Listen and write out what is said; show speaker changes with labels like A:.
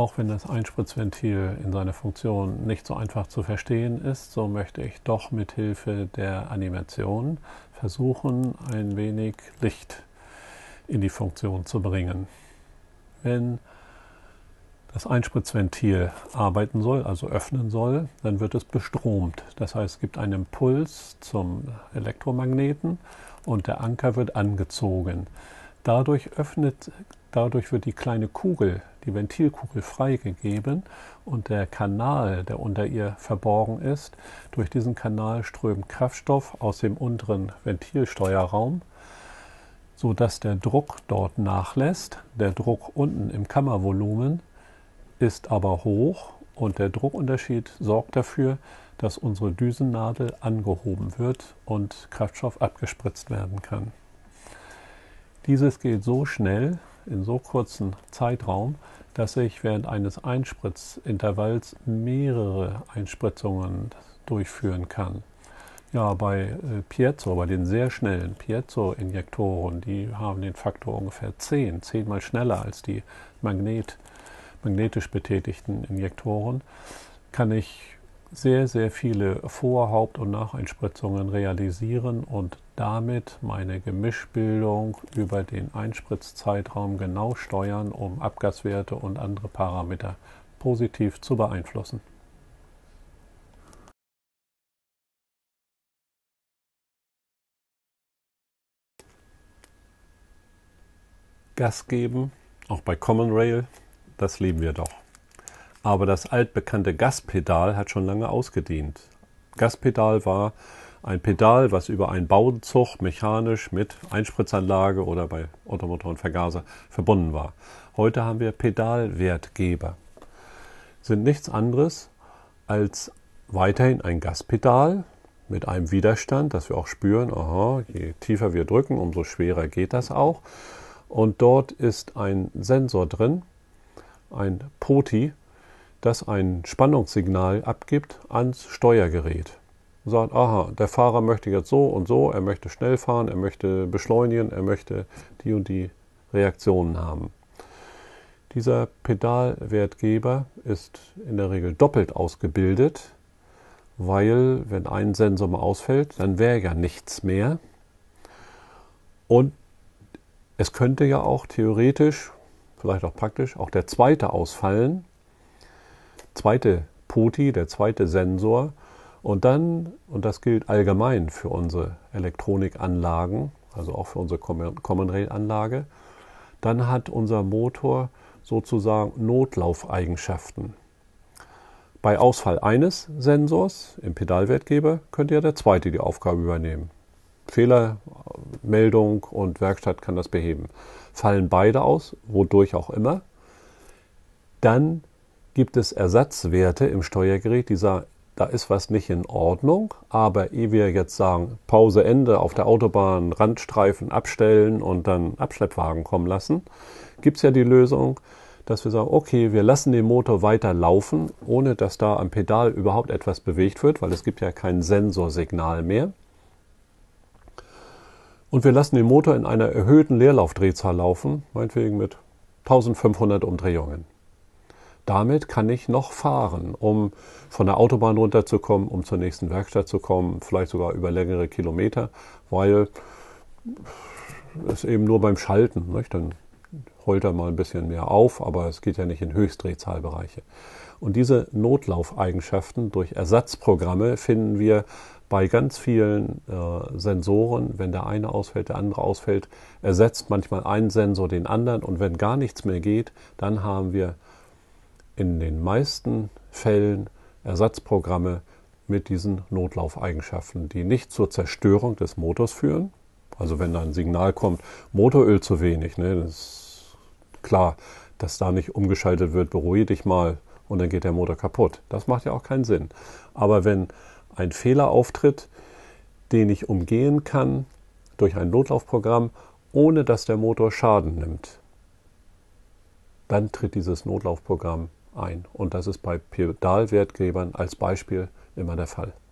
A: Auch wenn das Einspritzventil in seiner Funktion nicht so einfach zu verstehen ist, so möchte ich doch mit Hilfe der Animation versuchen, ein wenig Licht in die Funktion zu bringen. Wenn das Einspritzventil arbeiten soll, also öffnen soll, dann wird es bestromt. Das heißt, es gibt einen Impuls zum Elektromagneten und der Anker wird angezogen. Dadurch wird die kleine Kugel, die Ventilkugel, freigegeben und der Kanal, der unter ihr verborgen ist, durch diesen Kanal strömt Kraftstoff aus dem unteren Ventilsteuerraum, sodass der Druck dort nachlässt. Der Druck unten im Kammervolumen ist aber hoch und der Druckunterschied sorgt dafür, dass unsere Düsennadel angehoben wird und Kraftstoff abgespritzt werden kann. Dieses geht so schnell, in so kurzen Zeitraum, dass ich während eines Einspritzintervalls mehrere Einspritzungen durchführen kann. Ja, bei Piezo, bei den sehr schnellen Piezo-Injektoren, die haben den Faktor ungefähr 10-mal schneller als die magnetisch betätigten Injektoren, kann ich sehr, sehr viele Vor-, Haupt- und Nacheinspritzungen realisieren und damit meine Gemischbildung über den Einspritzzeitraum genau steuern, um Abgaswerte und andere Parameter positiv zu beeinflussen. Gas geben, auch bei Common Rail, das lieben wir doch. Aber das altbekannte Gaspedal hat schon lange ausgedient. Gaspedal war ein Pedal, was über einen Bauzug mechanisch mit Einspritzanlage oder bei Ottomotoren Vergaser verbunden war. Heute haben wir Pedalwertgeber. Sind nichts anderes als weiterhin ein Gaspedal mit einem Widerstand, dass wir auch spüren, aha, je tiefer wir drücken, umso schwerer geht das auch. Und dort ist ein Sensor drin, ein POTI, das ein Spannungssignal abgibt ans Steuergerät. Sagt, aha, der Fahrer möchte jetzt so und so, er möchte schnell fahren, er möchte beschleunigen, er möchte die und die Reaktionen haben. Dieser Pedalwertgeber ist in der Regel doppelt ausgebildet, weil wenn ein Sensor mal ausfällt, dann wäre ja nichts mehr. Und es könnte ja auch theoretisch, vielleicht auch praktisch, auch der zweite ausfallen, zweite POTI, der zweite Sensor. Und dann, und das gilt allgemein für unsere Elektronikanlagen, also auch für unsere Common Rail Anlage, dann hat unser Motor sozusagen Notlaufeigenschaften. Bei Ausfall eines Sensors im Pedalwertgeber könnte ja der zweite die Aufgabe übernehmen. Fehlermeldung und Werkstatt kann das beheben. Fallen beide aus, wodurch auch immer, dann gibt es Ersatzwerte im Steuergerät, die sagen, da ist was nicht in Ordnung, aber ehe wir jetzt sagen, Pause, Ende auf der Autobahn, Randstreifen abstellen und dann Abschleppwagen kommen lassen, gibt es ja die Lösung, dass wir sagen, okay, wir lassen den Motor weiter laufen, ohne dass da am Pedal überhaupt etwas bewegt wird, weil es gibt ja kein Sensorsignal mehr. Und wir lassen den Motor in einer erhöhten Leerlaufdrehzahl laufen, meinetwegen mit 1500 Umdrehungen. Damit kann ich noch fahren, um von der Autobahn runterzukommen, um zur nächsten Werkstatt zu kommen, vielleicht sogar über längere Kilometer, weil es eben nur beim Schalten, nicht? Dann heult er mal ein bisschen mehr auf, aber es geht ja nicht in Höchstdrehzahlbereiche. Und diese Notlaufeigenschaften durch Ersatzprogramme finden wir bei ganz vielen Sensoren. Wenn der eine ausfällt, der andere ausfällt, ersetzt manchmal ein Sensor den anderen und wenn gar nichts mehr geht, dann haben wir in den meisten Fällen Ersatzprogramme mit diesen Notlaufeigenschaften, die nicht zur Zerstörung des Motors führen. Also wenn da ein Signal kommt, Motoröl zu wenig, ne, das ist klar, dass da nicht umgeschaltet wird, beruhige dich mal und dann geht der Motor kaputt. Das macht ja auch keinen Sinn. Aber wenn ein Fehler auftritt, den ich umgehen kann durch ein Notlaufprogramm, ohne dass der Motor Schaden nimmt, dann tritt dieses Notlaufprogramm ein. Und das ist bei Pedalwertgebern als Beispiel immer der Fall.